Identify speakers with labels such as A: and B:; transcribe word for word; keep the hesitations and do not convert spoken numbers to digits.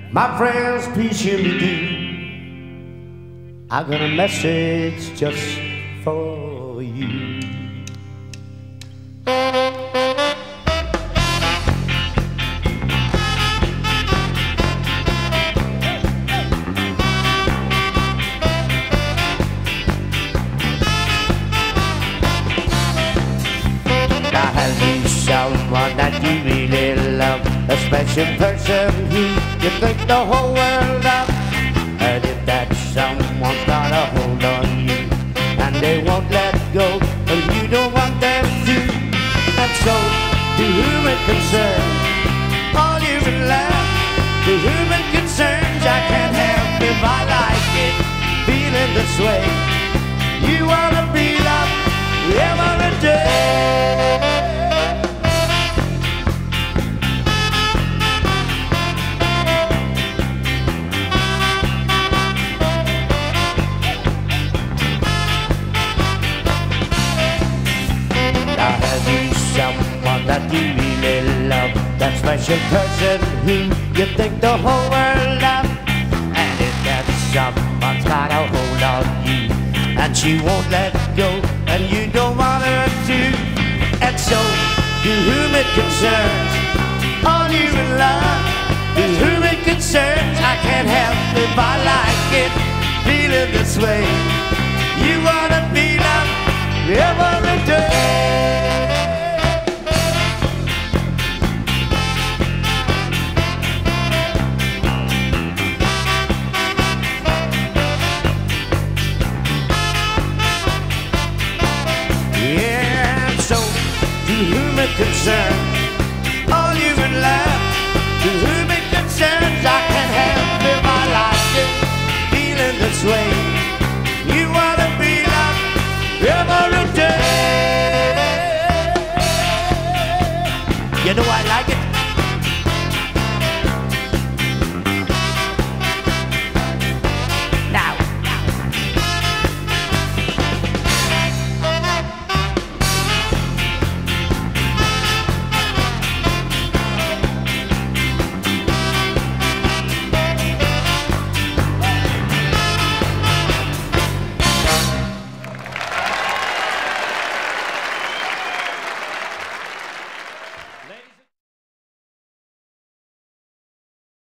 A: My friends, please hear me do. I got a message just for you. Now have you someone that you really love, a special person who you think the whole world of? And if that someone's got a hold on you and they won't let go, and you don't want them to, and so to whom it concerns, all you in love, to whom it concerns, I can't help if I like it, feeling this way. You wanna be loved every day. Now have you someone that you really love, that special person who you think the whole world of? And if that someone's got a hold on you and she won't let go, and you don't want her to, and so to whom it concerns, all you in love, to whom it concerns, I can't help if I like it, feeling this way. You wanna be loved every day. Yeah, so to whom it concerns,